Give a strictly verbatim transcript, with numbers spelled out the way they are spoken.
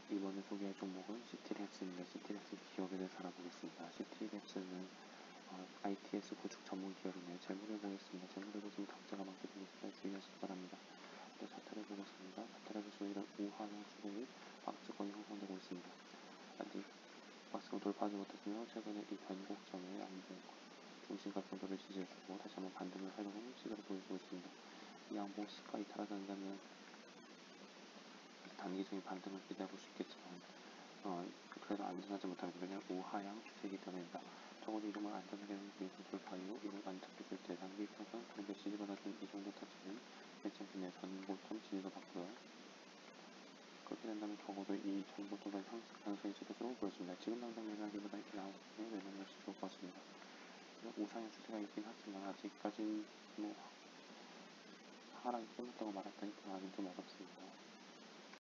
이번에 소개할 종목은 시티랩스입니다. 시티랩스 기업에 대해서 알아보겠습니다. 시티랩스는 어, 아이티에스 구축 전문 기업이네요. 재물을 보겠습니다. 재물을 보시면 탁자가 많게 되니까 주의하시기 바랍니다. 또 차트를 보겠습니다. 차트를 보시면 이런 우하형 추세의 박스권이 형성되고 있습니다. 아직 박스권 돌파하지 못했으며 최근에 이 변곡점의 양봉 중심가 정도를 지지해주고 다시 한번 반등을 하려는 시도를 보여주고 있습니다. 이 양봉 시가 이탈하다면 단기적인 반등을 기대해볼 수 있겠지만 어, 그래도 안전하지 못합니다. 왜냐하면 우하향 추세이기 때문입니다. 적어도 이름을 안전하게 돌파 이후 이를 안착했을 때 단기 입장에서 그런데 지지받아준 이 정도 타점은 괜찮겠네요. 전고점 지지도 받고요. 그렇게 된다면 적어도 이 전고점의 상승이 있을 것으로 보여집니다. 지금 당장 매매하기보다 다음 주에 매매를 하실 수 좋을 것 같습니다. 우상향 추세가 있긴 하지만 아직까지 뭐 하락이 끝났다고 말하기는 아직 좀 어렵습니다.